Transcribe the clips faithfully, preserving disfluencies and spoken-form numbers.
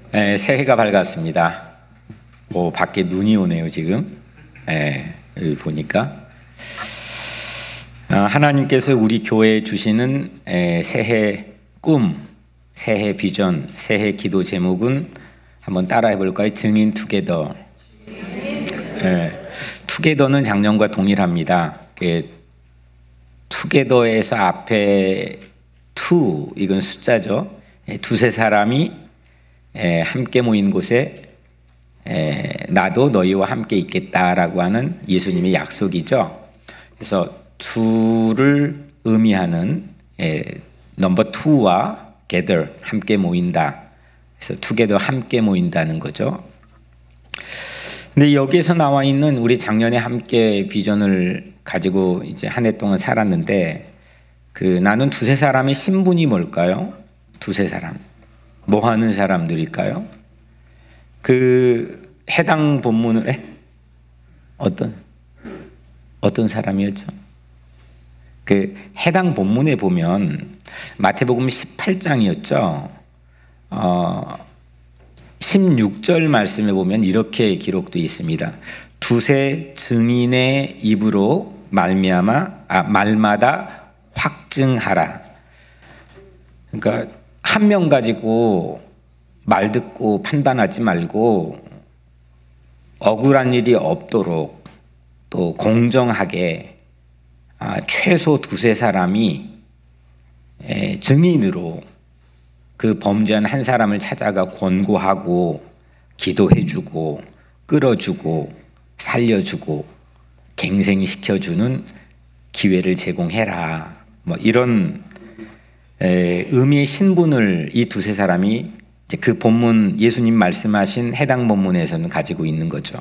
에, 새해가 밝았습니다. 뭐 밖에 눈이 오네요 지금. 에, 여기 보니까 아, 하나님께서 우리 교회에 주시는 에, 새해 꿈, 새해 비전, 새해 기도 제목은 한번 따라해 볼까요? 증인 투게더. 에, 투게더는 작년과 동일합니다. 에, 투게더에서 앞에 투 이건 숫자죠. 에, 두세 사람이 에, 함께 모인 곳에 에, 나도 너희와 함께 있겠다라고 하는 예수님의 약속이죠. 그래서 투를 의미하는 에, 넘버 투와 gather 함께 모인다. 그래서 투게더 함께 모인다는 거죠. 근데 여기에서 나와 있는 우리 작년에 함께 비전을 가지고 이제 한 해 동안 살았는데 그 나는 두세 사람의 신분이 뭘까요? 두세 사람. 뭐 하는 사람들일까요? 그 해당 본문을 에? 어떤 어떤 사람이었죠? 그 해당 본문에 보면 마태복음 십팔 장이었죠. 어, 십육 절 말씀에 보면 이렇게 기록되어 있습니다. 두세 증인의 입으로 말미암아 아, 말마다 확증하라. 그러니까 한 명 가지고 말 듣고 판단하지 말고 억울한 일이 없도록 또 공정하게 아, 최소 두세 사람이 에, 증인으로 그 범죄한 한 사람을 찾아가 권고하고 기도해주고 끌어주고 살려주고 갱생시켜주는 기회를 제공해라. 뭐 이런 에, 의미의 신분을 이 두세 사람이 이제 그 본문 예수님 말씀하신 해당 본문에서는 가지고 있는 거죠.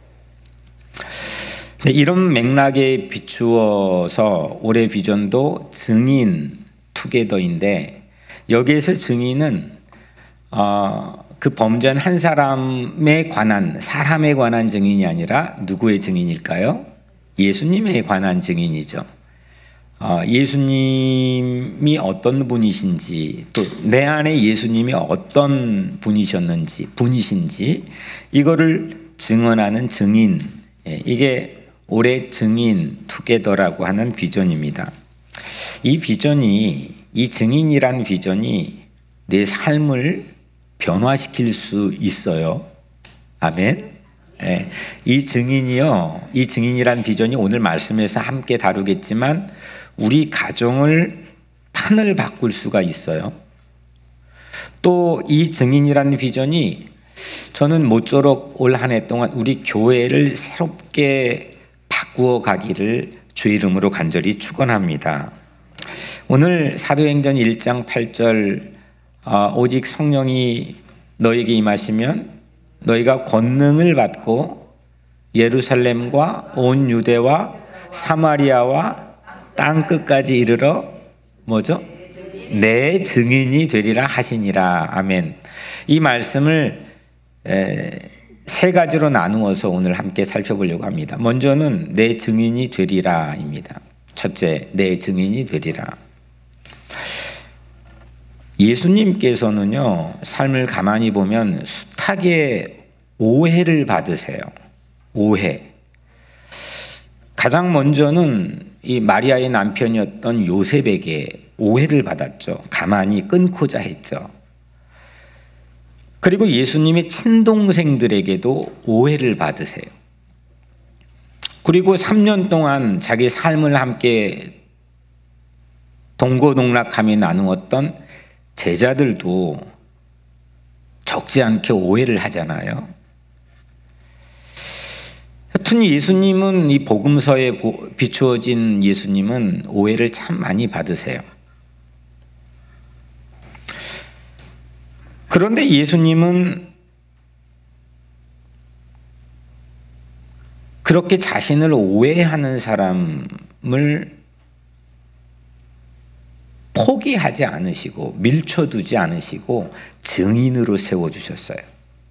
이런 맥락에 비추어서 올해 비전도 증인 투게더인데 여기에서 증인은 어, 그 범죄한 한 사람에 관한 사람에 관한 증인이 아니라 누구의 증인일까요? 예수님에 관한 증인이죠. 어, 예수님이 어떤 분이신지 또 내 안에 예수님이 어떤 분이셨는지 분이신지 이거를 증언하는 증인, 이게 올해 증인 투게더라고 하는 비전입니다. 이 비전이 이 증인이란 비전이 내 삶을 변화시킬 수 있어요. 아멘. 예, 이 증인이요, 이 증인이란 비전이 오늘 말씀에서 함께 다루겠지만 우리 가정을 판을 바꿀 수가 있어요. 또 이 증인이라는 비전이 저는 모쪼록 올 한 해 동안 우리 교회를 새롭게 바꾸어 가기를 주의 이름으로 간절히 축원합니다. 오늘 사도행전 일 장 팔 절 어, 오직 성령이 너에게 임하시면 너희가 권능을 받고 예루살렘과 온 유대와 사마리아와 땅 끝까지 이르러 뭐죠? 내 증인이 되리라 하시니라. 아멘. 이 말씀을 에, 세 가지로 나누어서 오늘 함께 살펴보려고 합니다. 먼저는 내 증인이 되리라입니다. 첫째, 내 증인이 되리라. 예수님께서는요, 삶을 가만히 보면 숱하게 오해를 받으세요. 오해. 가장 먼저는 이 마리아의 남편이었던 요셉에게 오해를 받았죠. 가만히 끊고자 했죠. 그리고 예수님의 친동생들에게도 오해를 받으세요. 그리고 삼 년 동안 자기 삶을 함께 동고동락하며 나누었던 제자들도 적지 않게 오해를 하잖아요. 하여튼 예수님은 이 복음서에 비추어진 예수님은 오해를 참 많이 받으세요. 그런데 예수님은 그렇게 자신을 오해하는 사람을 포기하지 않으시고 밀쳐두지 않으시고 증인으로 세워주셨어요.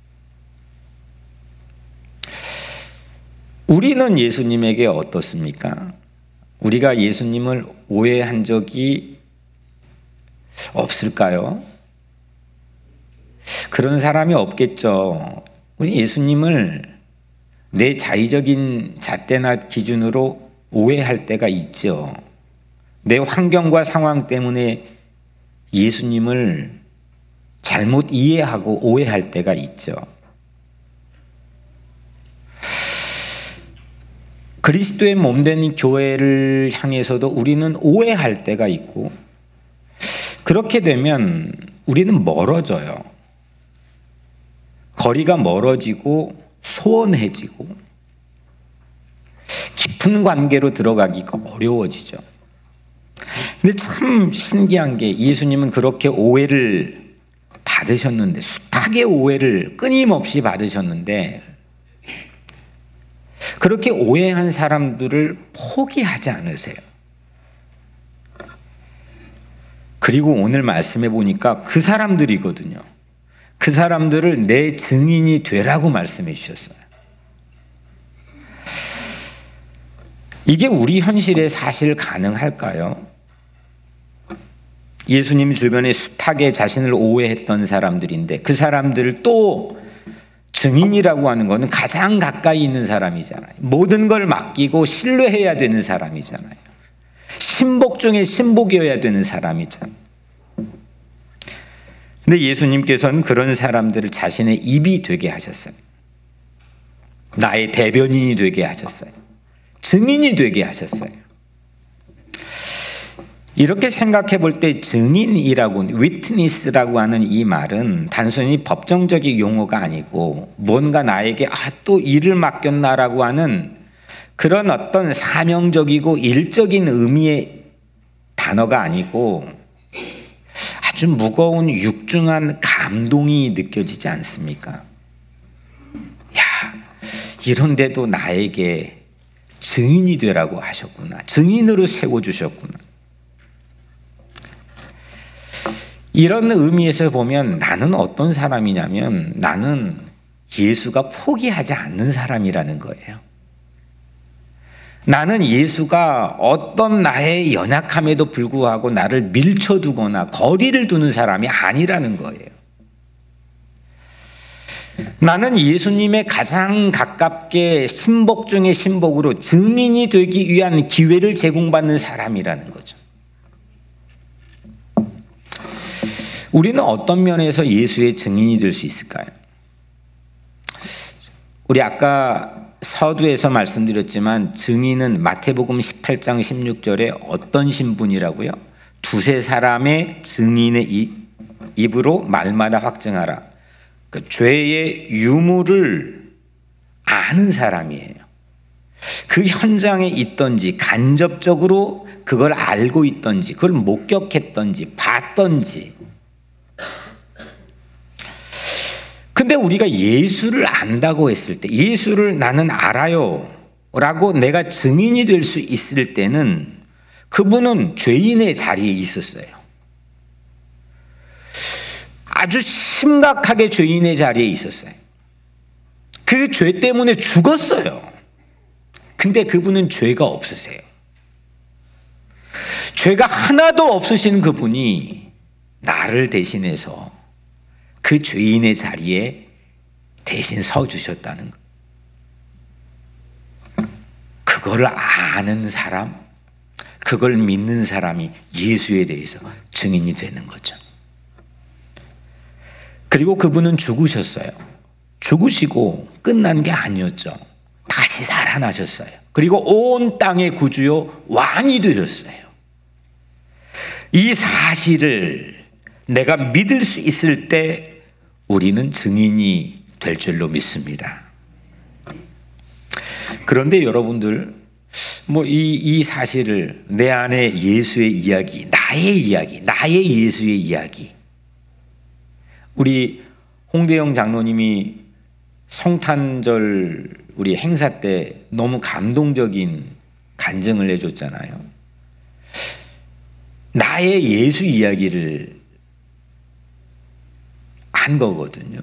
우리는 예수님에게 어떻습니까? 우리가 예수님을 오해한 적이 없을까요? 그런 사람이 없겠죠. 우리 예수님을 내 자의적인 잣대나 기준으로 오해할 때가 있죠. 내 환경과 상황 때문에 예수님을 잘못 이해하고 오해할 때가 있죠. 그리스도의 몸된 교회를 향해서도 우리는 오해할 때가 있고, 그렇게 되면 우리는 멀어져요. 거리가 멀어지고 소원해지고 깊은 관계로 들어가기가 어려워지죠. 근데 참 신기한 게 예수님은 그렇게 오해를 받으셨는데, 숱하게 오해를 끊임없이 받으셨는데, 그렇게 오해한 사람들을 포기하지 않으세요. 그리고 오늘 말씀해 보니까 그 사람들이거든요. 그 사람들을 내 증인이 되라고 말씀해 주셨어요. 이게 우리 현실에 사실 가능할까요? 예수님 주변에 숱하게 자신을 오해했던 사람들인데, 그 사람들을 또 증인이라고 하는 것은 가장 가까이 있는 사람이잖아요. 모든 걸 맡기고 신뢰해야 되는 사람이잖아요. 신복 중에 신복이어야 되는 사람이잖아요. 근데 예수님께서는 그런 사람들을 자신의 입이 되게 하셨어요. 나의 대변인이 되게 하셨어요. 증인이 되게 하셨어요. 이렇게 생각해 볼 때 증인이라고, witness라고 하는 이 말은 단순히 법정적인 용어가 아니고, 뭔가 나에게 아, 또 일을 맡겼나라고 하는 그런 어떤 사명적이고 일적인 의미의 단어가 아니고, 아주 무거운 육중한 감동이 느껴지지 않습니까? 야, 이런데도 나에게 증인이 되라고 하셨구나. 증인으로 세워주셨구나. 이런 의미에서 보면 나는 어떤 사람이냐면, 나는 예수가 포기하지 않는 사람이라는 거예요. 나는 예수가 어떤 나의 연약함에도 불구하고 나를 밀쳐두거나 거리를 두는 사람이 아니라는 거예요. 나는 예수님의 가장 가깝게 신복 중의 신복으로 증인이 되기 위한 기회를 제공받는 사람이라는 거죠. 우리는 어떤 면에서 예수의 증인이 될 수 있을까요? 우리 아까 서두에서 말씀드렸지만, 증인은 마태복음 십팔 장 십육 절에 어떤 신분이라고요? 두세 사람의 증인의 입으로 말마다 확증하라. 그 죄의 유무를 아는 사람이에요. 그 현장에 있던지, 간접적으로 그걸 알고 있던지, 그걸 목격했던지, 봤던지. 근데 우리가 예수를 안다고 했을 때, 예수를 나는 알아요 라고 내가 증인이 될 수 있을 때는 그분은 죄인의 자리에 있었어요. 아주 심각하게 죄인의 자리에 있었어요. 그 죄 때문에 죽었어요. 근데 그분은 죄가 없으세요. 죄가 하나도 없으신 그분이 나를 대신해서 그 죄인의 자리에 대신 서주셨다는 것. 그걸 아는 사람, 그걸 믿는 사람이 예수에 대해서 증인이 되는 거죠. 그리고 그분은 죽으셨어요. 죽으시고 끝난 게 아니었죠. 다시 살아나셨어요. 그리고 온 땅의 구주요 왕이 되셨어요. 이 사실을 내가 믿을 수 있을 때 우리는 증인이 될 줄로 믿습니다. 그런데 여러분들, 뭐 이 이 사실을 내 안에 예수의 이야기, 나의 이야기, 나의 예수의 이야기. 우리 홍대영 장로님이 성탄절 우리 행사 때 너무 감동적인 간증을 해줬잖아요. 나의 예수 이야기를 한 거거든요.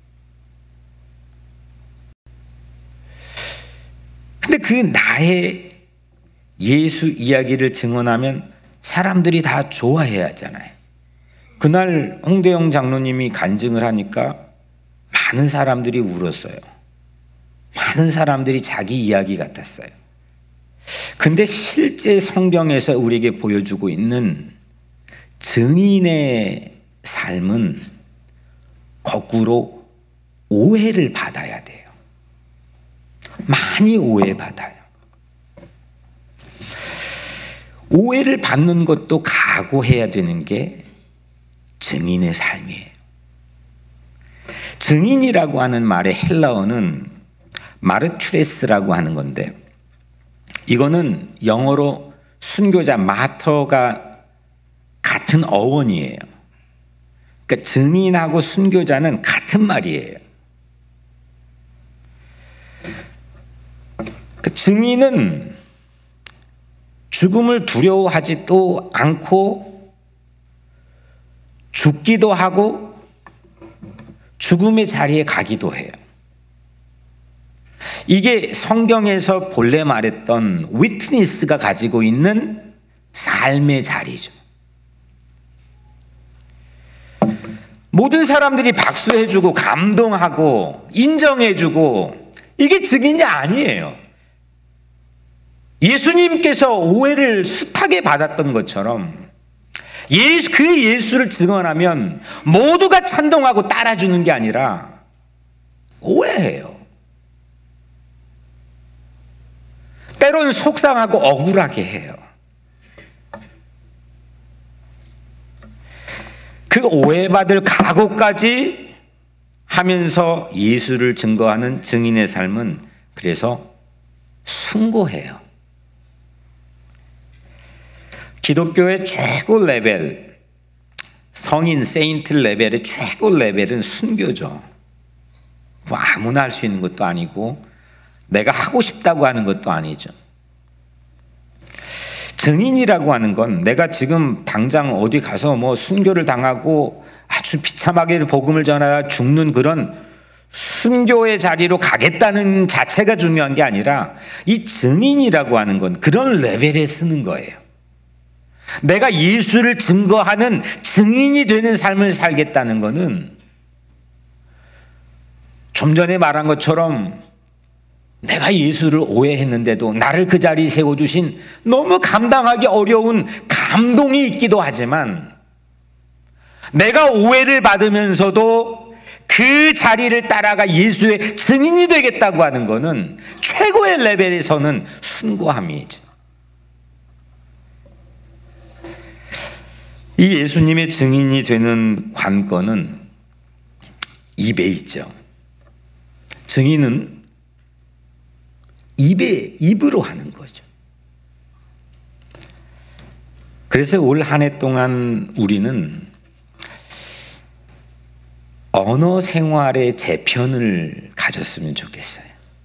근데 그 나의 예수 이야기를 증언하면 사람들이 다 좋아해야 하잖아요. 그날 홍대영 장로님이 간증을 하니까 많은 사람들이 울었어요. 많은 사람들이 자기 이야기 같았어요. 근데 실제 성경에서 우리에게 보여주고 있는 증인의 삶은 거꾸로 오해를 받아야 돼요. 많이 오해받아요. 오해를 받는 것도 각오해야 되는 게 증인의 삶이에요. 증인이라고 하는 말의 헬라어는 마르투레스라고 하는 건데, 이거는 영어로 순교자 마터가 같은 어원이에요. 그러니까 증인하고 순교자는 같은 말이에요. 그러니까 증인은 죽음을 두려워하지도 않고 죽기도 하고 죽음의 자리에 가기도 해요. 이게 성경에서 본래 말했던 위트니스가 가지고 있는 삶의 자리죠. 모든 사람들이 박수해주고 감동하고 인정해주고 이게 증인이 아니에요. 예수님께서 오해를 숱하게 받았던 것처럼 예수, 그 예수를 증언하면 모두가 찬동하고 따라주는 게 아니라 오해해요. 때로는 속상하고 억울하게 해요. 그 오해받을 각오까지 하면서 예수를 증거하는 증인의 삶은 그래서 숭고해요. 기독교의 최고 레벨, 성인 세인트 레벨의 최고 레벨은 순교죠. 뭐 아무나 할 수 있는 것도 아니고 내가 하고 싶다고 하는 것도 아니죠. 증인이라고 하는 건 내가 지금 당장 어디 가서 뭐 순교를 당하고 아주 비참하게 복음을 전하다 죽는 그런 순교의 자리로 가겠다는 자체가 중요한 게 아니라 이 증인이라고 하는 건 그런 레벨에 쓰는 거예요. 내가 예수를 증거하는 증인이 되는 삶을 살겠다는 것은 좀 전에 말한 것처럼 내가 예수를 오해했는데도 나를 그 자리에 세워주신 너무 감당하기 어려운 감동이 있기도 하지만 내가 오해를 받으면서도 그 자리를 따라가 예수의 증인이 되겠다고 하는 것은 최고의 레벨에서는 숭고함이죠. 이 예수님의 증인이 되는 관건은 입에 있죠. 증인은 입에, 입으로 하는 거죠. 그래서 올 한 해 동안 우리는 언어 생활의 재편을 가졌으면 좋겠어요.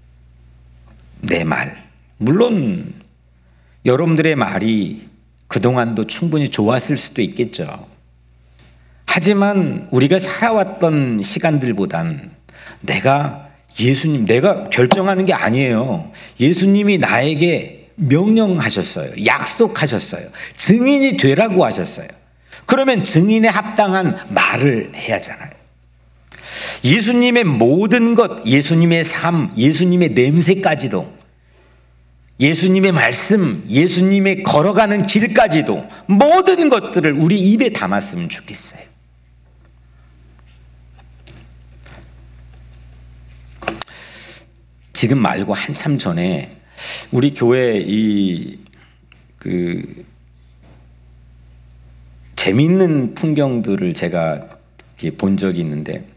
내 말. 물론 여러분들의 말이 그동안도 충분히 좋았을 수도 있겠죠. 하지만 우리가 살아왔던 시간들보단 내가 예수님, 내가 결정하는 게 아니에요. 예수님이 나에게 명령하셨어요. 약속하셨어요. 증인이 되라고 하셨어요. 그러면 증인에 합당한 말을 해야 하잖아요. 예수님의 모든 것, 예수님의 삶, 예수님의 냄새까지도, 예수님의 말씀, 예수님의 걸어가는 길까지도 모든 것들을 우리 입에 담았으면 좋겠어요. 지금 말고 한참 전에 우리 교회 이 그 재미있는 풍경들을 제가 본 적이 있는데,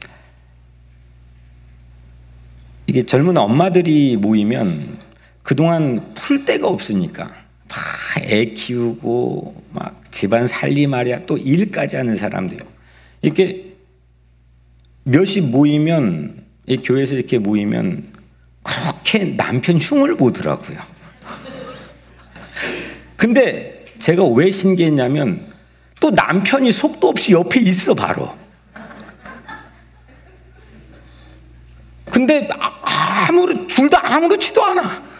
이게 젊은 엄마들이 모이면 그동안 풀 데가 없으니까 막 애 키우고 막 집안 살림하랴 또 일까지 하는 사람도 있고, 이렇게 몇이 모이면, 이 교회에서 이렇게 모이면 그렇게 남편 흉을 보더라고요. 근데 제가 왜 신기했냐면 또 남편이 속도 없이 옆에 있어 바로. 근데 아무렇 둘 다 아무렇지도 않아.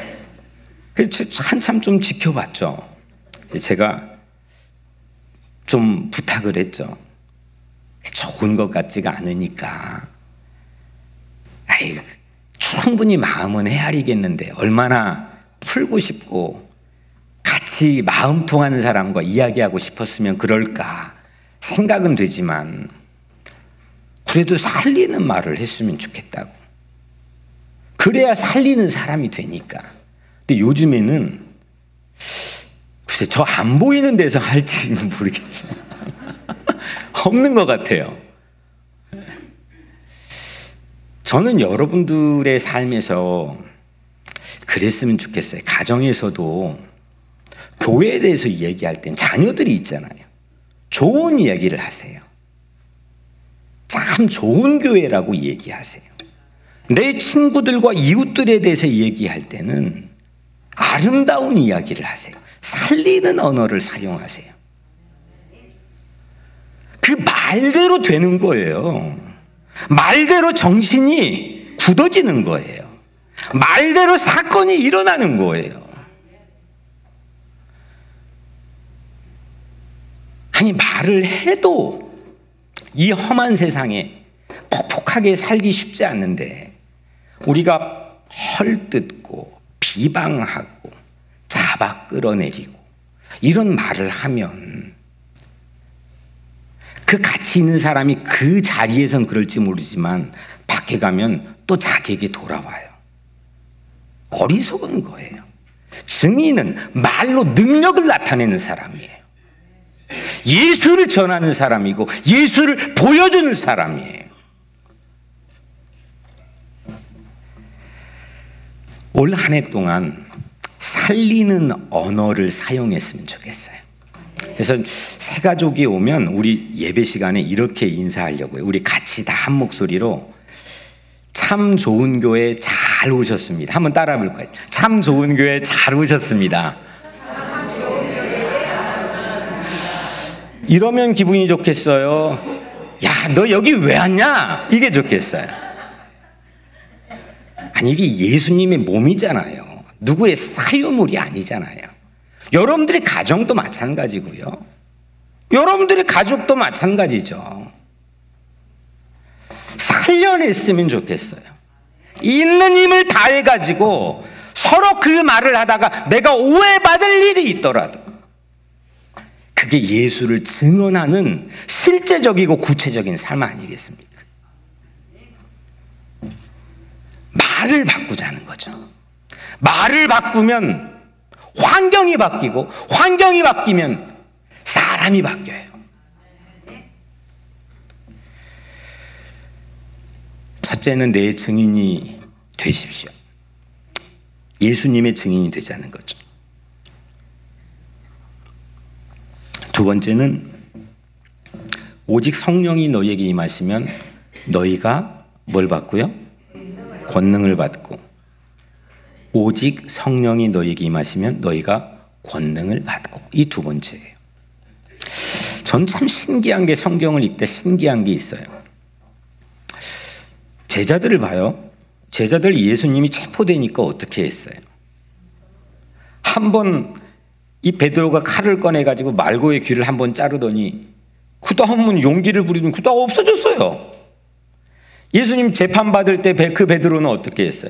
그래서 한참 좀 지켜봤죠. 제가 좀 부탁을 했죠. 좋은 것 같지가 않으니까. 아이, 충분히 마음은 헤아리겠는데 얼마나 풀고 싶고 같이 마음 통하는 사람과 이야기하고 싶었으면 그럴까 생각은 되지만, 그래도 살리는 말을 했으면 좋겠다고. 그래야 살리는 사람이 되니까. 근데 요즘에는 글쎄 저 안 보이는 데서 할지는 모르겠지만 없는 것 같아요. 저는 여러분들의 삶에서 그랬으면 좋겠어요. 가정에서도 교회에 대해서 얘기할 땐 자녀들이 있잖아요. 좋은 이야기를 하세요. 참 좋은 교회라고 얘기하세요. 내 친구들과 이웃들에 대해서 얘기할 때는 아름다운 이야기를 하세요. 살리는 언어를 사용하세요. 그 말대로 되는 거예요. 말대로 정신이 굳어지는 거예요. 말대로 사건이 일어나는 거예요. 아니, 말을 해도 이 험한 세상에 퍽퍽하게 살기 쉽지 않는데, 우리가 헐뜯고 비방하고 잡아 끌어내리고 이런 말을 하면 그 가치 있는 사람이 그 자리에선 그럴지 모르지만 밖에 가면 또 자기에게 돌아와요. 어리석은 거예요. 증인은 말로 능력을 나타내는 사람이에요. 예수를 전하는 사람이고 예수를 보여주는 사람이에요. 올 한 해 동안 살리는 언어를 사용했으면 좋겠어요. 그래서 새 가족이 오면 우리 예배 시간에 이렇게 인사하려고요. 우리 같이 다 한 목소리로 참 좋은 교회 잘 오셨습니다. 한번 따라 볼 거예요. 참 좋은 교회 잘 오셨습니다. 이러면 기분이 좋겠어요? 야, 너 여기 왜 왔냐? 이게 좋겠어요. 아니, 이게 예수님의 몸이잖아요. 누구의 사유물이 아니잖아요. 여러분들의 가정도 마찬가지고요. 여러분들의 가족도 마찬가지죠. 살려냈으면 좋겠어요. 있는 힘을 다해가지고 서로 그 말을 하다가 내가 오해받을 일이 있더라도 그게 예수를 증언하는 실제적이고 구체적인 삶 아니겠습니까? 말을 바꾸자는 거죠. 말을 바꾸면 환경이 바뀌고 환경이 바뀌면 사람이 바뀌어요. 첫째는 내 증인이 되십시오. 예수님의 증인이 되자는 거죠. 두 번째는 오직 성령이 너희에게 임하시면 너희가 뭘 받고요? 권능을 받고, 오직 성령이 너희에게 임하시면 너희가 권능을 받고, 이 두 번째예요. 전 참 신기한 게, 성경을 읽때 신기한 게 있어요. 제자들을 봐요. 제자들 예수님이 체포되니까 어떻게 했어요? 한번 이 베드로가 칼을 꺼내가지고 말고의 귀를 한번 자르더니 그 다음은 용기를 부리더니 그 다음 없어졌어요. 예수님 재판받을 때 그 베드로는 어떻게 했어요?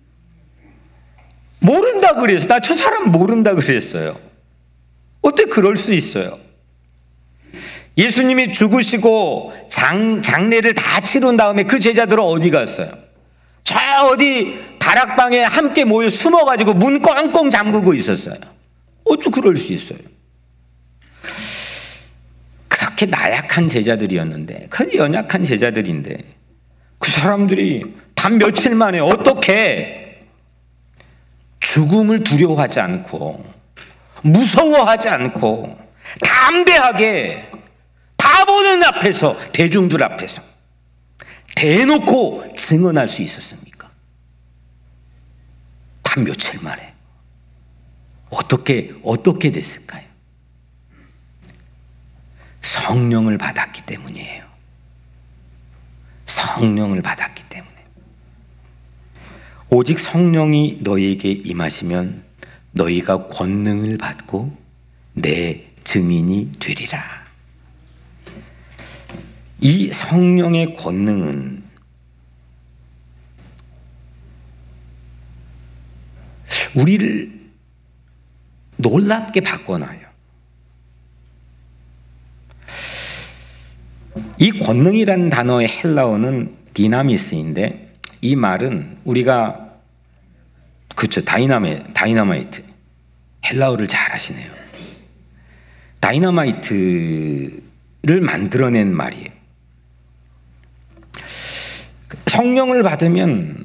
모른다 그랬어요. 나 저 사람 모른다 그랬어요. 어떻게 그럴 수 있어요? 예수님이 죽으시고 장, 장례를 다 치른 다음에 그 제자들은 어디 갔어요? 저 어디 다락방에 함께 모여 숨어가지고 문 꽁꽁 잠그고 있었어요. 어쩌 그럴 수 있어요? 그렇게 나약한 제자들이었는데, 그 연약한 제자들인데 그 사람들이 단 며칠 만에 어떻게 죽음을 두려워하지 않고 무서워하지 않고 담대하게 다 보는 앞에서, 대중들 앞에서 대놓고 증언할 수 있었습니까? 단 며칠 만에. 어떻게 어떻게 됐을까요? 성령을 받았기 때문이에요. 성령을 받았기 때문에. 오직 성령이 너희에게 임하시면 너희가 권능을 받고 내 증인이 되리라. 이 성령의 권능은 우리를 놀랍게 바꿔놔요. 이 권능이라는 단어의 헬라어는 디나미스인데, 이 말은 우리가 그렇죠 다이나메 다이너마이트, 헬라어를 잘 하시네요. 다이너마이트를 만들어낸 말이에요. 성령을 받으면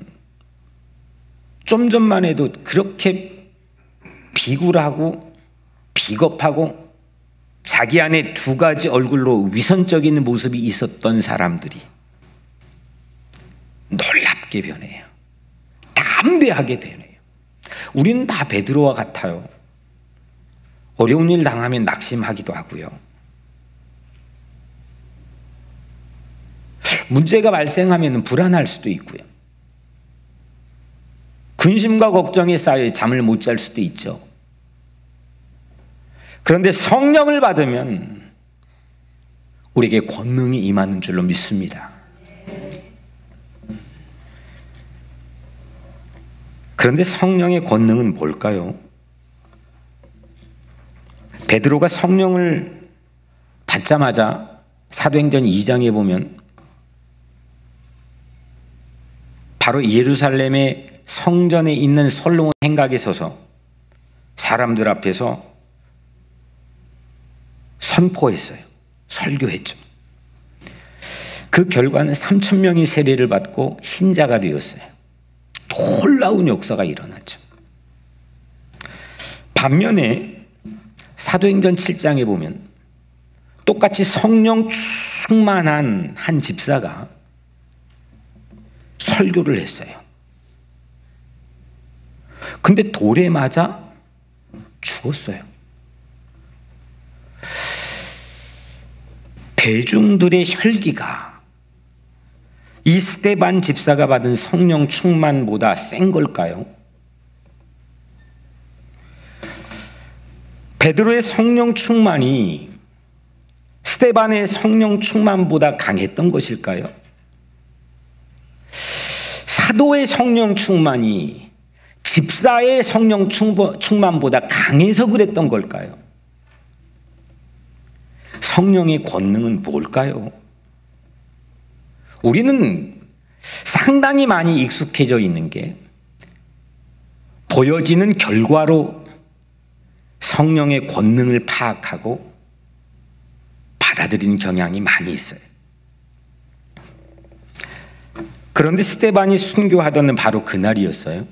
좀 전만 해도 그렇게 비굴하고 비겁하고 자기 안에 두 가지 얼굴로 위선적인 모습이 있었던 사람들이 놀랍게 변해요. 담대하게 변해요. 우리는 다 베드로와 같아요. 어려운 일 당하면 낙심하기도 하고요. 문제가 발생하면 불안할 수도 있고요. 근심과 걱정에 쌓여 잠을 못 잘 수도 있죠. 그런데 성령을 받으면 우리에게 권능이 임하는 줄로 믿습니다. 그런데 성령의 권능은 뭘까요? 베드로가 성령을 받자마자 사도행전 이 장에 보면 바로 예루살렘의 성전에 있는 솔로몬 행각에 서서 사람들 앞에서 선포했어요. 설교했죠. 그 결과는 삼천 명이 세례를 받고 신자가 되었어요. 놀라운 역사가 일어났죠. 반면에 사도행전 칠 장에 보면 똑같이 성령 충만한 한 집사가 설교를 했어요. 근데 돌에 맞아 죽었어요. 대중들의 혈기가 이 스데반 집사가 받은 성령 충만보다 센 걸까요? 베드로의 성령 충만이 스데반의 성령 충만보다 강했던 것일까요? 사도의 성령 충만이 집사의 성령 충만보다 강해서 그랬던 걸까요? 성령의 권능은 뭘까요? 우리는 상당히 많이 익숙해져 있는 게 보여지는 결과로 성령의 권능을 파악하고 받아들이는 경향이 많이 있어요. 그런데 스데반이 순교하던 바로 그날이었어요.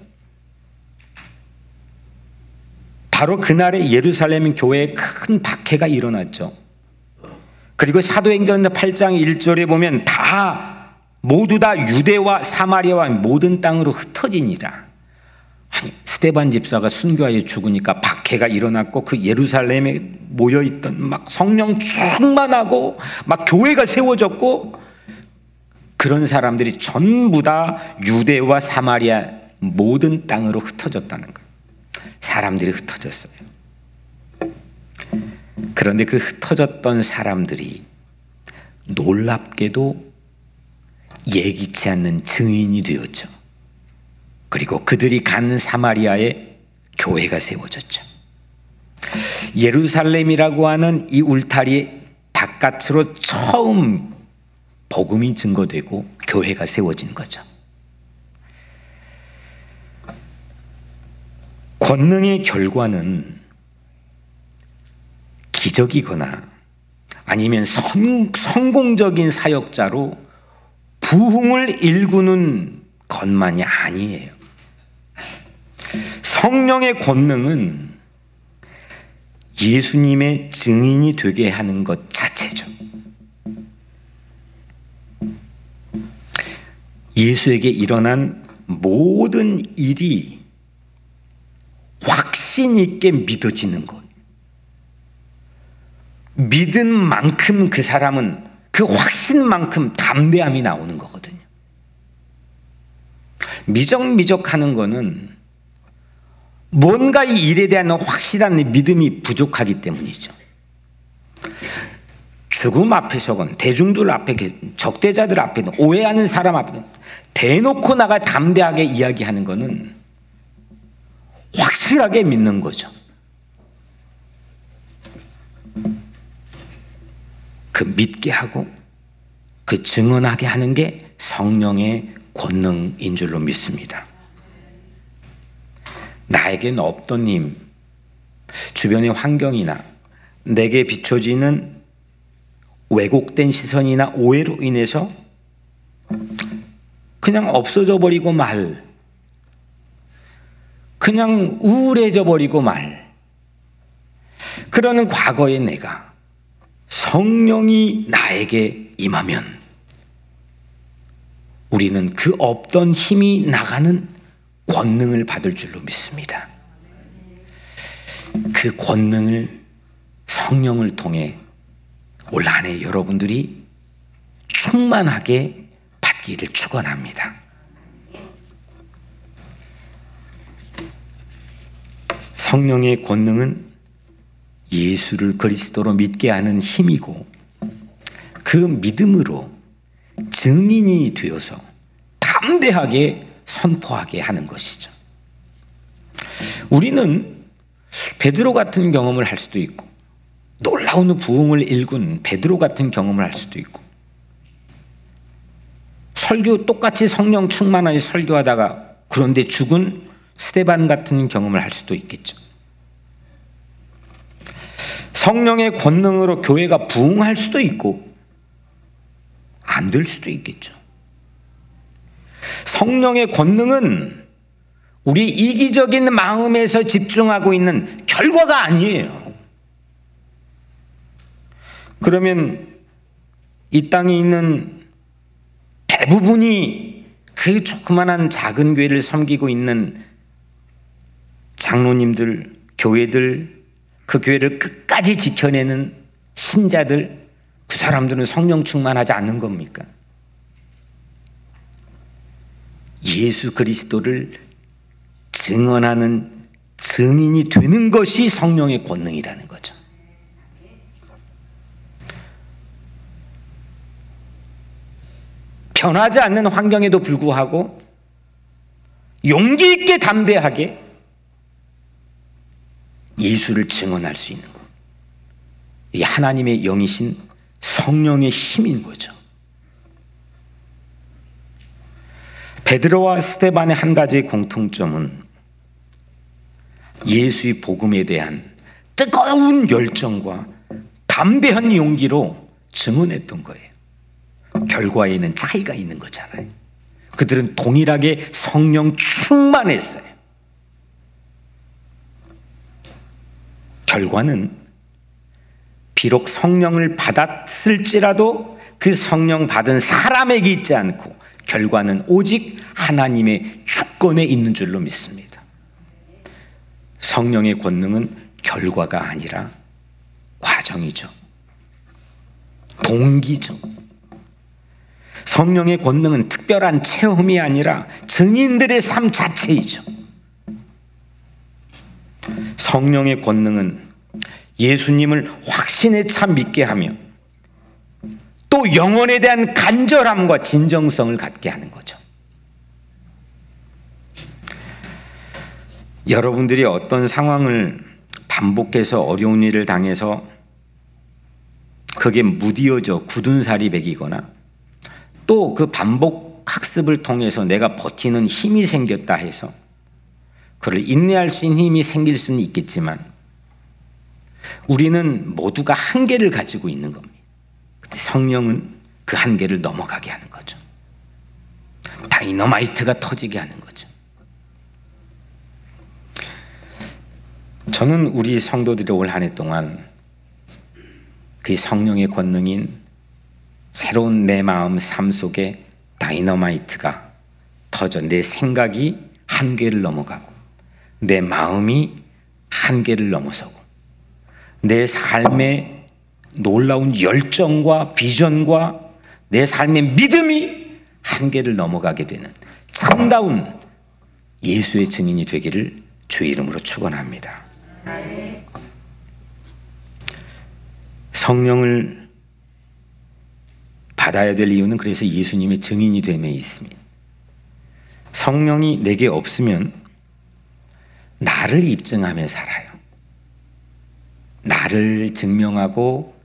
바로 그날에 예루살렘 교회에 큰 박해가 일어났죠. 그리고 사도행전 팔 장 일 절에 보면 다 모두 다 유대와 사마리아와 모든 땅으로 흩어지니라. 아니, 스데반 집사가 순교하여 죽으니까 박해가 일어났고 그 예루살렘에 모여있던 막 성령 충만하고 막 교회가 세워졌고 그런 사람들이 전부 다 유대와 사마리아 모든 땅으로 흩어졌다는 거예요. 사람들이 흩어졌어요. 그런데 그 흩어졌던 사람들이 놀랍게도 예기치 않는 증인이 되었죠. 그리고 그들이 간 사마리아에 교회가 세워졌죠. 예루살렘이라고 하는 이 울타리 바깥으로 처음 복음이 증거되고 교회가 세워진 거죠. 권능의 결과는 기적이거나 아니면 성, 성공적인 사역자로 부흥을 일구는 것만이 아니에요. 성령의 권능은 예수님의 증인이 되게 하는 것 자체죠. 예수에게 일어난 모든 일이 확신 있게 믿어지는 것. 믿은 만큼 그 사람은 그 확신만큼 담대함이 나오는 거거든요. 미적미적하는 거는 뭔가 이 일에 대한 확실한 믿음이 부족하기 때문이죠. 죽음 앞에서건 대중들 앞에, 적대자들 앞에, 오해하는 사람 앞에 대놓고 나가 담대하게 이야기하는 것은 확실하게 믿는 거죠. 그 믿게 하고 그 증언하게 하는 게 성령의 권능인 줄로 믿습니다. 나에겐 없던 힘, 주변의 환경이나 내게 비춰지는 왜곡된 시선이나 오해로 인해서 그냥 없어져 버리고 말, 그냥 우울해져 버리고 말, 그러는 과거의 내가 성령이 나에게 임하면 우리는 그 없던 힘이 나가는 권능을 받을 줄로 믿습니다. 그 권능을 성령을 통해 올 한 해 여러분들이 충만하게 받기를 축원합니다. 성령의 권능은 예수를 그리스도로 믿게 하는 힘이고 그 믿음으로 증인이 되어서 담대하게 선포하게 하는 것이죠. 우리는 베드로 같은 경험을 할 수도 있고 놀라운 부흥을 일군 베드로 같은 경험을 할 수도 있고 설교 똑같이 성령 충만하게 설교하다가 그런데 죽은 스데반 같은 경험을 할 수도 있겠죠. 성령의 권능으로 교회가 부흥할 수도 있고 안 될 수도 있겠죠. 성령의 권능은 우리 이기적인 마음에서 집중하고 있는 결과가 아니에요. 그러면 이 땅에 있는 대부분이 그 조그만한 작은 교회를 섬기고 있는 장로님들, 교회들, 그 교회를 끝까지 지켜내는 신자들, 그 사람들은 성령 충만하지 않는 겁니까? 예수 그리스도를 증언하는 증인이 되는 것이 성령의 권능이라는 거죠. 변하지 않는 환경에도 불구하고 용기 있게 담대하게 예수를 증언할 수 있는 것, 이 하나님의 영이신 성령의 힘인 거죠. 베드로와 스데반의 한 가지의 공통점은 예수의 복음에 대한 뜨거운 열정과 담대한 용기로 증언했던 거예요. 결과에는 차이가 있는 거잖아요. 그들은 동일하게 성령 충만했어요. 결과는 비록 성령을 받았을지라도 그 성령 받은 사람에게 있지 않고 결과는 오직 하나님의 주권에 있는 줄로 믿습니다. 성령의 권능은 결과가 아니라 과정이죠. 동기죠. 성령의 권능은 특별한 체험이 아니라 증인들의 삶 자체이죠. 성령의 권능은 예수님을 확신에 차 믿게 하며 또 영혼에 대한 간절함과 진정성을 갖게 하는 거죠. 여러분들이 어떤 상황을 반복해서 어려운 일을 당해서 그게 무디어져 굳은 살이 배기거나 또 그 반복 학습을 통해서 내가 버티는 힘이 생겼다 해서 그를 인내할 수 있는 힘이 생길 수는 있겠지만 우리는 모두가 한계를 가지고 있는 겁니다. 근데 성령은 그 한계를 넘어가게 하는 거죠. 다이너마이트가 터지게 하는 거죠. 저는 우리 성도들이 올 한 해 동안 그 성령의 권능인 새로운 내 마음 삶 속에 다이너마이트가 터져 내 생각이 한계를 넘어가고 내 마음이 한계를 넘어서고 내 삶의 놀라운 열정과 비전과 내 삶의 믿음이 한계를 넘어가게 되는 참다운 예수의 증인이 되기를 주의 이름으로 축원합니다. 성령을 받아야 될 이유는 그래서 예수님의 증인이 됨에 있습니다. 성령이 내게 없으면 나를 입증하며 살아요. 나를 증명하고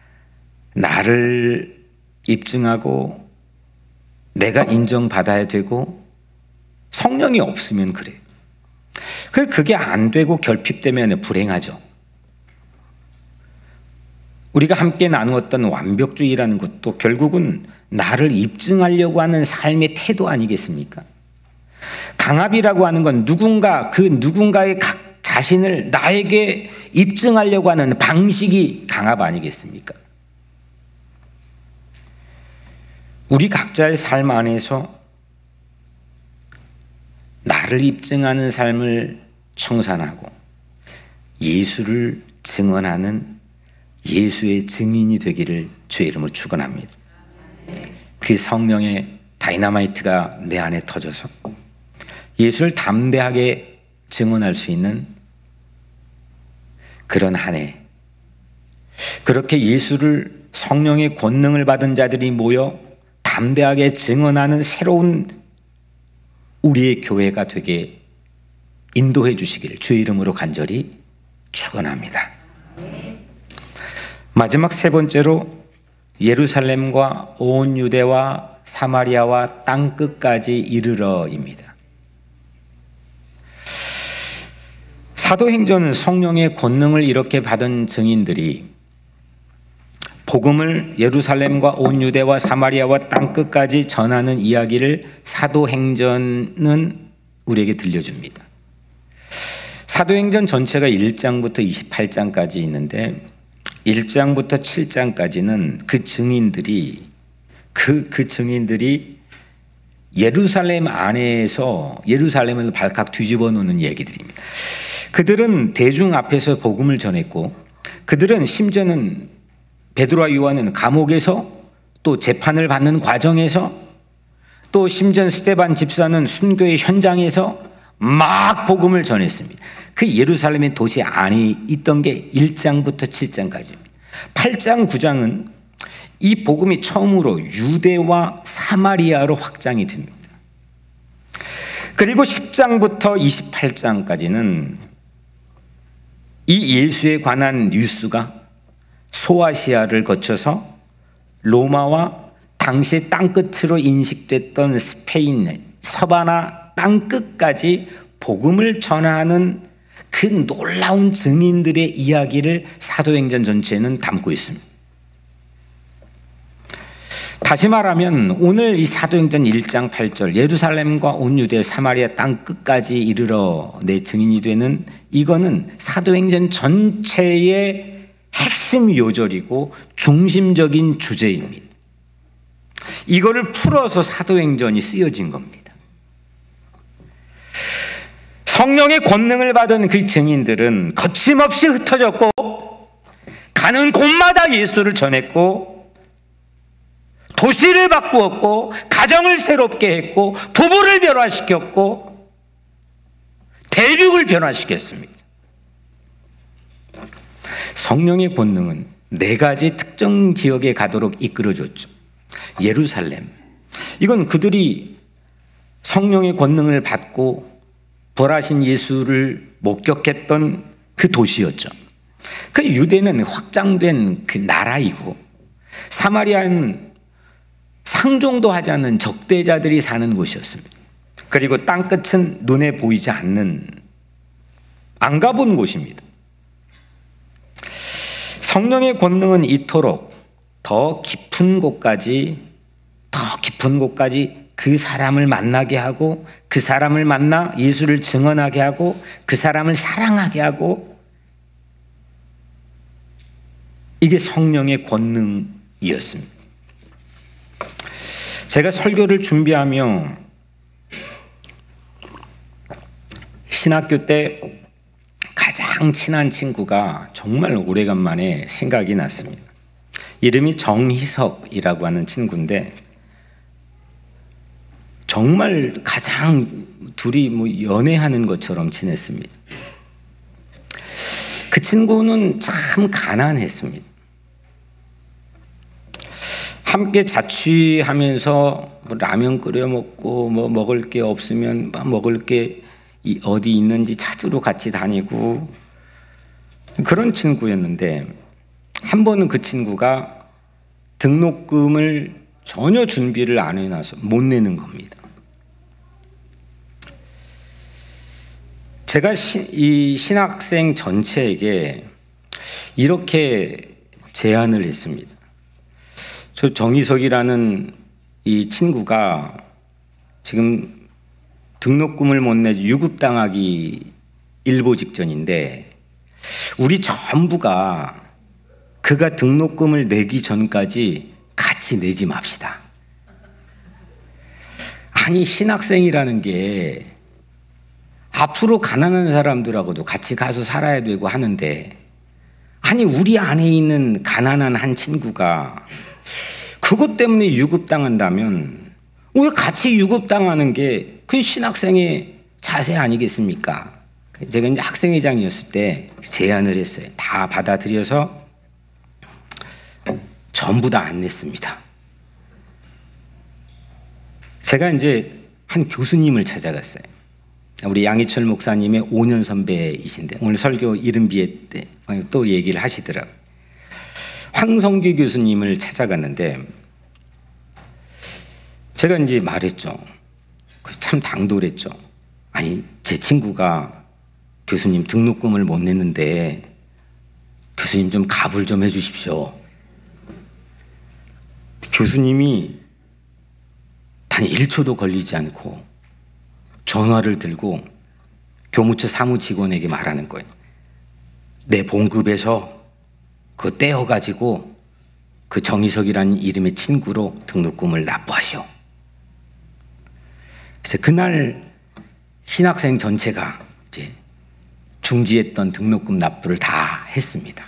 나를 입증하고 내가 인정받아야 되고, 성령이 없으면 그래요. 그게 안 되고 결핍되면 불행하죠. 우리가 함께 나누었던 완벽주의라는 것도 결국은 나를 입증하려고 하는 삶의 태도 아니겠습니까? 강압이라고 하는 건 누군가, 그 누군가의 각 자신을 나에게 입증하려고 하는 방식이 강압 아니겠습니까? 우리 각자의 삶 안에서 나를 입증하는 삶을 청산하고 예수를 증언하는 예수의 증인이 되기를 주의 이름으로 축원합니다. 그 성령의 다이너마이트가 내 안에 터져서 예수를 담대하게 증언할 수 있는 그런 한 해, 그렇게 예수를 성령의 권능을 받은 자들이 모여 담대하게 증언하는 새로운 우리의 교회가 되게 인도해 주시기를 주의 이름으로 간절히 축원합니다. 마지막 세 번째로 예루살렘과 온 유대와 사마리아와 땅 끝까지 이르러입니다. 사도행전은 성령의 권능을 이렇게 받은 증인들이 복음을 예루살렘과 온 유대와 사마리아와 땅 끝까지 전하는 이야기를 사도행전은 우리에게 들려줍니다. 사도행전 전체가 일 장부터 이십팔 장까지 있는데 일 장부터 칠 장까지는 그 증인들이 그, 그 증인들이 예루살렘 안에서 예루살렘을 발칵 뒤집어 놓는 얘기들입니다. 그들은 대중 앞에서 복음을 전했고, 그들은 심지어는 베드로와 요한은 감옥에서, 또 재판을 받는 과정에서, 또 심지어 스데반 집사는 순교의 현장에서 막 복음을 전했습니다. 그 예루살렘의 도시 안에 있던 게 일 장부터 칠 장까지입니다. 팔 장, 구 장은 이 복음이 처음으로 유대와 사마리아로 확장이 됩니다. 그리고 십 장부터 이십팔 장까지는 이 예수에 관한 뉴스가 소아시아를 거쳐서 로마와 당시 땅끝으로 인식됐던 스페인 서바나 땅끝까지 복음을 전하는 그 놀라운 증인들의 이야기를 사도행전 전체는 담고 있습니다. 다시 말하면 오늘 이 사도행전 일 장 팔 절 예루살렘과 온 유대 사마리아 땅 끝까지 이르러 내 증인이 되는, 이거는 사도행전 전체의 핵심 요절이고 중심적인 주제입니다. 이거를 풀어서 사도행전이 쓰여진 겁니다. 성령의 권능을 받은 그 증인들은 거침없이 흩어졌고 가는 곳마다 예수를 전했고, 도시를 바꾸었고, 가정을 새롭게 했고, 부부를 변화시켰고, 대륙을 변화시켰습니다. 성령의 권능은 네 가지 특정 지역에 가도록 이끌어줬죠. 예루살렘, 이건 그들이 성령의 권능을 받고 부활하신 예수를 목격했던 그 도시였죠. 그 유대는 확장된 그 나라이고, 사마리아는 상종도 하지 않는 적대자들이 사는 곳이었습니다. 그리고 땅끝은 눈에 보이지 않는, 안 가본 곳입니다. 성령의 권능은 이토록 더 깊은 곳까지, 더 깊은 곳까지 그 사람을 만나게 하고, 그 사람을 만나 예수를 증언하게 하고, 그 사람을 사랑하게 하고, 이게 성령의 권능이었습니다. 제가 설교를 준비하며 신학교 때 가장 친한 친구가 정말 오래간만에 생각이 났습니다. 이름이 정희석이라고 하는 친구인데, 정말 가장 둘이 뭐 연애하는 것처럼 지냈습니다. 그 친구는 참 가난했습니다. 함께 자취하면서 뭐 라면 끓여 먹고 뭐 먹을 게 없으면 먹을 게 어디 있는지 찾으러 같이 다니고 그런 친구였는데, 한 번은 그 친구가 등록금을 전혀 준비를 안 해놔서 못 내는 겁니다. 제가 시, 이 신학생 전체에게 이렇게 제안을 했습니다. 저 정희석이라는 이 친구가 지금 등록금을 못 내 유급당하기 일보 직전인데, 우리 전부가 그가 등록금을 내기 전까지 같이 내지 맙시다. 아니, 신학생이라는 게 앞으로 가난한 사람들하고도 같이 가서 살아야 되고 하는데, 아니 우리 안에 있는 가난한 한 친구가 그것 때문에 유급당한다면 왜 같이 유급당하는 게 그 신학생의 자세 아니겠습니까? 제가 이제 학생회장이었을 때 제안을 했어요. 다 받아들여서 전부 다 안 냈습니다. 제가 이제 한 교수님을 찾아갔어요. 우리 양희철 목사님의 오 년 선배이신데 오늘 설교 이른비에 때 또 얘기를 하시더라고요. 황성규 교수님을 찾아갔는데 제가 이제 말했죠. 참 당돌했죠. 아니, 제 친구가 교수님 등록금을 못 냈는데 교수님 좀 갑을 좀 해주십시오. 교수님이 단 일 초도 걸리지 않고 전화를 들고 교무처 사무직원에게 말하는 거예요. 내 봉급에서 그거 떼어가지고 그 정희석이라는 이름의 친구로 등록금을 납부하시오. 그래서 그날 신학생 전체가 이제 중지했던 등록금 납부를 다 했습니다.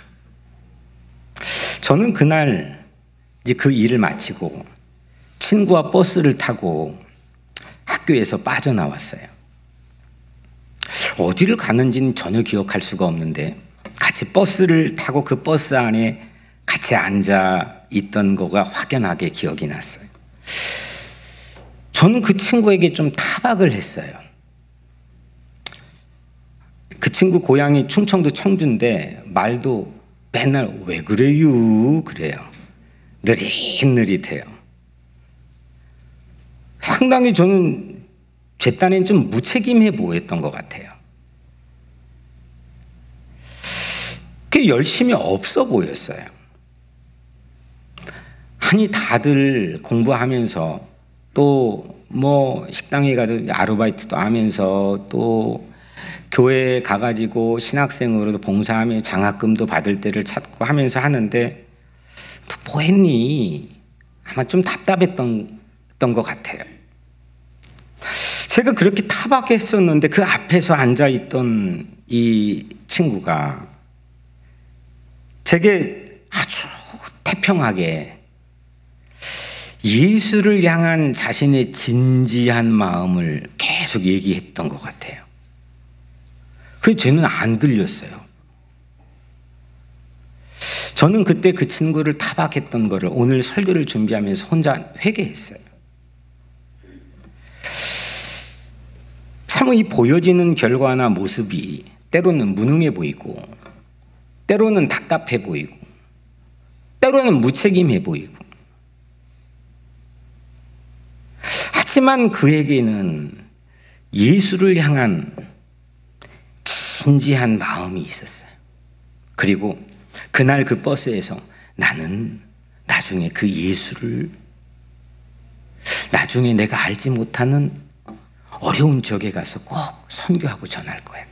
저는 그날 이제 그 일을 마치고 친구와 버스를 타고 학교에서 빠져나왔어요. 어디를 가는지는 전혀 기억할 수가 없는데 같이 버스를 타고 그 버스 안에 같이 앉아 있던 거가 확연하게 기억이 났어요. 저는 그 친구에게 좀 타박을 했어요. 그 친구 고향이 충청도 청주인데 말도 맨날 왜 그래요? 그래요. 느릿느릿해요. 상당히 저는 제 딴엔 좀 무책임해 보였던 것 같아요. 꽤 열심히 없어 보였어요. 아니, 다들 공부하면서 또 뭐 식당에 가도 아르바이트도 하면서 또 교회에 가가지고 신학생으로도 봉사하며 장학금도 받을 때를 찾고 하면서 하는데 또 뭐 했니? 아마 좀 답답했던 것 같아요. 제가 그렇게 타박했었는데 그 앞에서 앉아있던 이 친구가 제게 아주 태평하게 예수를 향한 자신의 진지한 마음을 계속 얘기했던 것 같아요. 그게 저는 안 들렸어요. 저는 그때 그 친구를 타박했던 거를 오늘 설교를 준비하면서 혼자 회개했어요. 참 이 보여지는 결과나 모습이 때로는 무능해 보이고 때로는 답답해 보이고 때로는 무책임해 보이고, 하지만 그에게는 예수를 향한 진지한 마음이 있었어요. 그리고 그날 그 버스에서 나는 나중에 그 예수를 나중에 내가 알지 못하는 어려운 지역에 가서 꼭 선교하고 전할 거야.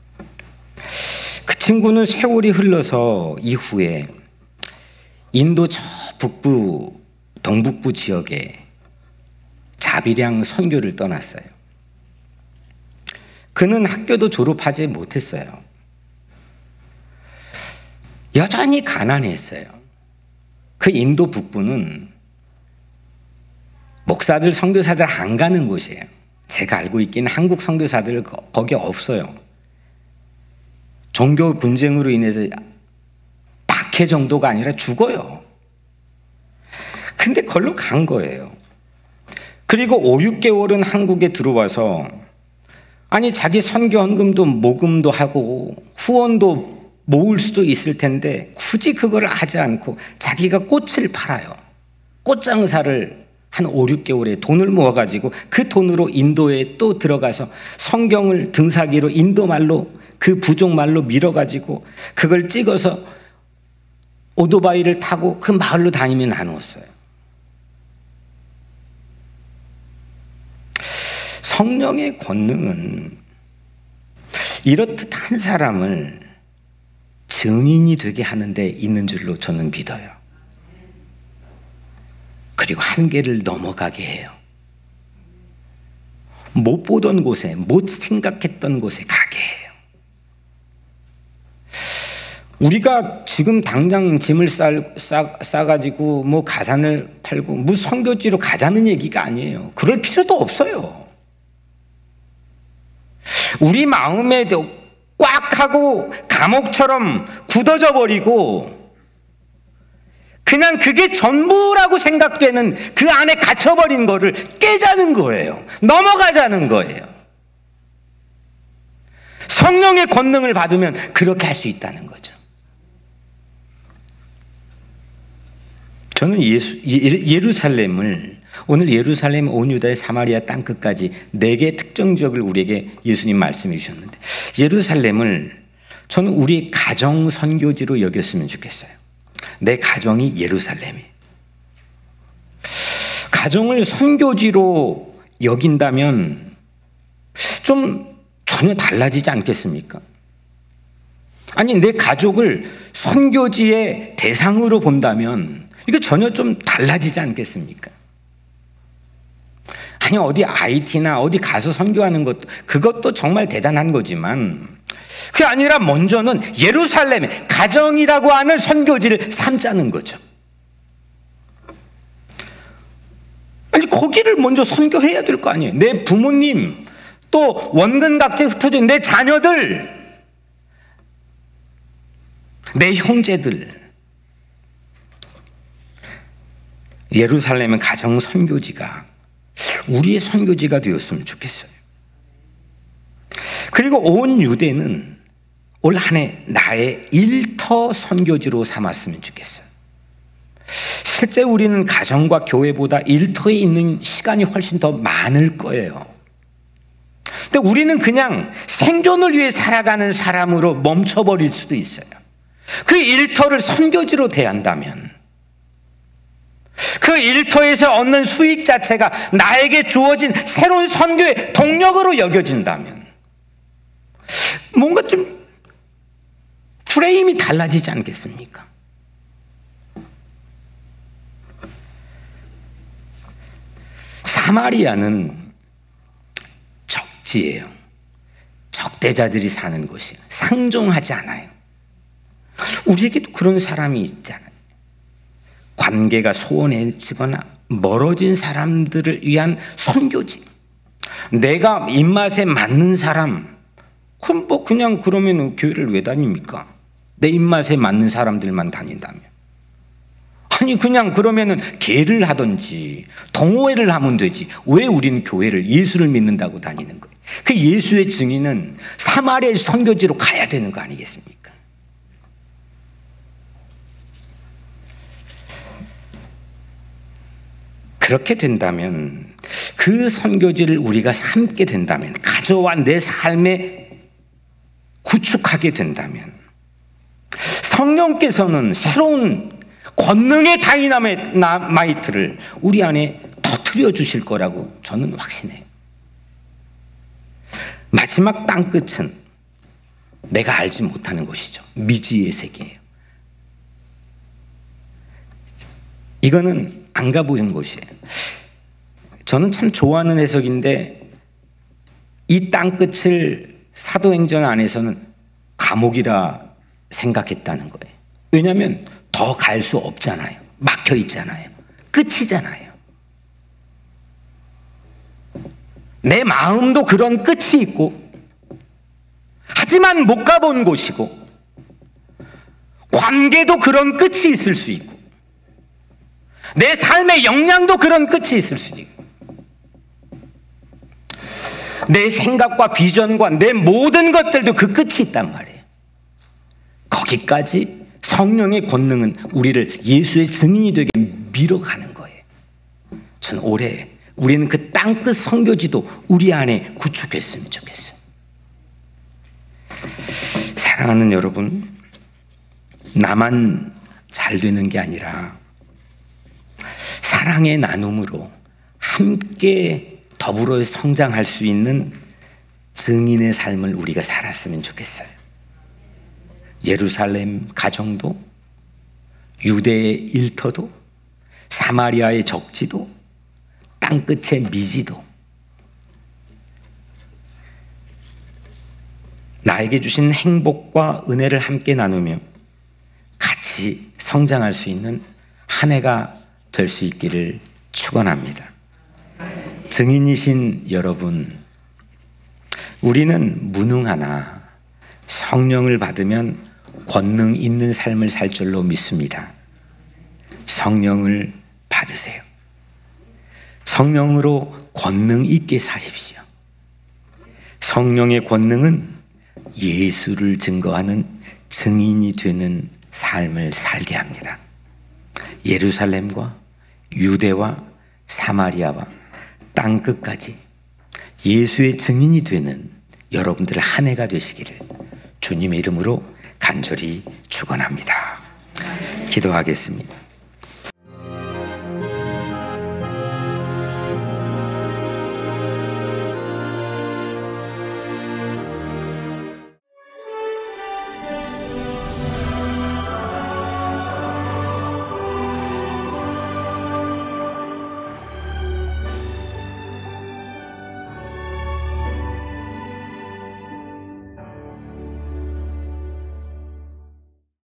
그 친구는 세월이 흘러서 이후에 인도 저 북부 동북부 지역에 자비량 선교를 떠났어요. 그는 학교도 졸업하지 못했어요. 여전히 가난했어요. 그 인도 북부는 목사들, 선교사들 안 가는 곳이에요. 제가 알고 있기는 한국 선교사들 거기 없어요. 종교 분쟁으로 인해서 박해 정도가 아니라 죽어요. 근데 걸로 간 거예요. 그리고 오, 육 개월은 한국에 들어와서 아니 자기 선교 헌금도 모금도 하고 후원도 모을 수도 있을 텐데 굳이 그걸 하지 않고 자기가 꽃을 팔아요. 꽃장사를 한 오, 육 개월에 돈을 모아가지고 그 돈으로 인도에 또 들어가서 성경을 등사기로 인도 말로 그 부족 말로 밀어가지고 그걸 찍어서 오토바이를 타고 그 마을로 다니며 나누었어요. 성령의 권능은 이렇듯 한 사람을 증인이 되게 하는 데 있는 줄로 저는 믿어요. 그리고 한계를 넘어가게 해요. 못 보던 곳에, 못 생각했던 곳에 가게 해요. 우리가 지금 당장 짐을 싸, 싸, 싸가지고 뭐 가산을 팔고 뭐 선교지로 가자는 얘기가 아니에요. 그럴 필요도 없어요. 우리 마음에 꽉 하고 감옥처럼 굳어져 버리고 그냥 그게 전부라고 생각되는 그 안에 갇혀버린 거를 깨자는 거예요. 넘어가자는 거예요. 성령의 권능을 받으면 그렇게 할 수 있다는 거죠. 저는 예수, 예루살렘을 오늘 예루살렘, 온 유다의 사마리아 땅끝까지 네 개 특정 지역을 우리에게 예수님 말씀해 주셨는데 예루살렘을 저는 우리 가정 선교지로 여겼으면 좋겠어요. 내 가정이 예루살렘이에요. 가정을 선교지로 여긴다면 좀 전혀 달라지지 않겠습니까? 아니 내 가족을 선교지의 대상으로 본다면 이거 전혀 좀 달라지지 않겠습니까? 아니 어디 아이티나 어디 가서 선교하는 것도 그것도 정말 대단한 거지만 그게 아니라 먼저는 예루살렘에 가정이라고 하는 선교지를 삼자는 거죠. 아니 거기를 먼저 선교해야 될 거 아니에요. 내 부모님 또 원근각지 흩어져 있는 내 자녀들 내 형제들 예루살렘은 가정 선교지가 우리의 선교지가 되었으면 좋겠어요. 그리고 온 유대는 올 한 해 나의 일터 선교지로 삼았으면 좋겠어요. 실제 우리는 가정과 교회보다 일터에 있는 시간이 훨씬 더 많을 거예요. 근데 우리는 그냥 생존을 위해 살아가는 사람으로 멈춰버릴 수도 있어요. 그 일터를 선교지로 대한다면 그 일터에서 얻는 수익 자체가 나에게 주어진 새로운 선교의 동력으로 여겨진다면 뭔가 좀 프레임이 달라지지 않겠습니까? 사마리아는 적지예요. 적대자들이 사는 곳이에요. 상종하지 않아요. 우리에게도 그런 사람이 있잖아요. 관계가 소원해지거나 멀어진 사람들을 위한 선교지. 내가 입맛에 맞는 사람, 그럼 뭐 그냥 그러면 교회를 왜 다닙니까? 내 입맛에 맞는 사람들만 다닌다면. 아니 그냥 그러면은 개를 하든지 동호회를 하면 되지. 왜 우리는 교회를 예수를 믿는다고 다니는 거예요? 그 예수의 증인은 사마리아 선교지로 가야 되는 거 아니겠습니까? 그렇게 된다면 그 선교지를 우리가 삼게 된다면 가져와 내 삶에 구축하게 된다면 성령께서는 새로운 권능의 다이나마이트를 우리 안에 터뜨려 주실 거라고 저는 확신해요. 마지막 땅끝은 내가 알지 못하는 곳이죠. 미지의 세계예요. 이거는 안 가보는 곳이에요. 저는 참 좋아하는 해석인데 이 땅끝을 사도행전 안에서는 감옥이라 생각했다는 거예요. 왜냐하면 더 갈 수 없잖아요. 막혀 있잖아요. 끝이잖아요. 내 마음도 그런 끝이 있고 하지만 못 가본 곳이고 관계도 그런 끝이 있을 수 있고 내 삶의 역량도 그런 끝이 있을 수도 있고, 내 생각과 비전과 내 모든 것들도 그 끝이 있단 말이에요. 거기까지 성령의 권능은 우리를 예수의 증인이 되게 밀어가는 거예요. 전 올해 우리는 그 땅끝 선교지도 우리 안에 구축했으면 좋겠어요. 사랑하는 여러분, 나만 잘 되는 게 아니라 사랑의 나눔으로 함께 더불어 성장할 수 있는 증인의 삶을 우리가 살았으면 좋겠어요. 예루살렘 가정도, 유대의 일터도, 사마리아의 적지도, 땅끝의 미지도 나에게 주신 행복과 은혜를 함께 나누며 같이 성장할 수 있는 한 해가 될 수 있기를 축원합니다. 증인이신 여러분, 우리는 무능하나 성령을 받으면 권능 있는 삶을 살 줄로 믿습니다. 성령을 받으세요. 성령으로 권능 있게 사십시오. 성령의 권능은 예수를 증거하는 증인이 되는 삶을 살게 합니다. 예루살렘과 유대와 사마리아와 땅끝까지 예수의 증인이 되는 여러분들 한 해가 되시기를 주님의 이름으로 간절히 축원합니다. 기도하겠습니다.